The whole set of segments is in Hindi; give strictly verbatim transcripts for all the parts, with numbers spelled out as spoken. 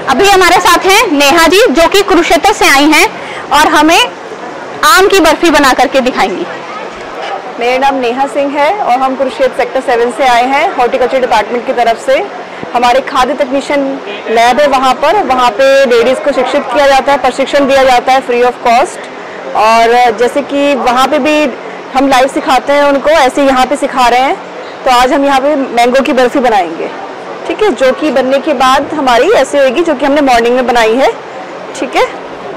अभी हमारे साथ हैं नेहा जी, जो कि कुरुक्षेत्र से आई हैं और हमें आम की बर्फी बना करके दिखाएंगी। मेरा नाम नेहा सिंह है और हम कुरुक्षेत्र सेक्टर सेवन से आए हैं, हॉर्टिकल्चर डिपार्टमेंट की तरफ से। हमारे खाद्य तकनीशियन लैब है वहाँ पर, वहाँ पे लेडीज़ को शिक्षित किया जाता है, प्रशिक्षण दिया जाता है फ्री ऑफ कॉस्ट। और जैसे कि वहाँ पे भी हम लाइव सिखाते हैं उनको, ऐसे यहाँ पे सिखा रहे हैं। तो आज हम यहाँ पे मैंगो की बर्फ़ी बनाएंगे, ठीक है, जो कि बनने के बाद हमारी ऐसे होगी जो कि हमने मॉर्निंग में बनाई है, ठीक है।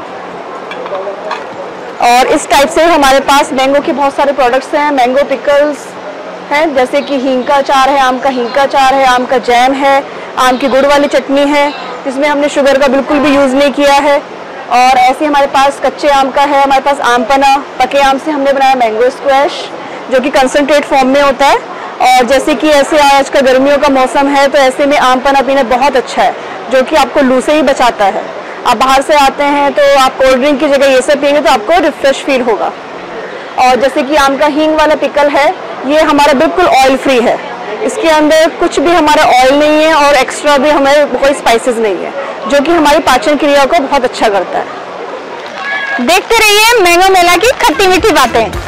और इस टाइप से हमारे पास मैंगो के बहुत सारे प्रोडक्ट्स हैं। मैंगो पिकल्स हैं, जैसे कि हींग का अचार है, आम का हींग का अचार है, आम का जैम है, आम की गुड़ वाली चटनी है, जिसमें हमने शुगर का बिल्कुल भी यूज़ नहीं किया है। और ऐसे हमारे पास कच्चे आम का है, हमारे पास आम पना, पके आम से हमने बनाया मैंगो स्क्वैश, जो कि कंसनट्रेट फॉर्म में होता है। और जैसे कि ऐसे आज का गर्मियों का मौसम है, तो ऐसे में आम पना पीना बहुत अच्छा है, जो कि आपको लू से ही बचाता है। आप बाहर से आते हैं तो आप कोल्ड ड्रिंक की जगह ये सब पिएंगे तो आपको रिफ्रेश फील होगा। और जैसे कि आम का हींग वाला पिकल है, ये हमारा बिल्कुल ऑयल फ्री है, इसके अंदर कुछ भी हमारा ऑयल नहीं है और एक्स्ट्रा भी हमारे कोई स्पाइसेस नहीं है, जो कि हमारी पाचन क्रिया को बहुत अच्छा करता है। देखते रहिए मैंगो मेला की खट्टी मीठी बातें।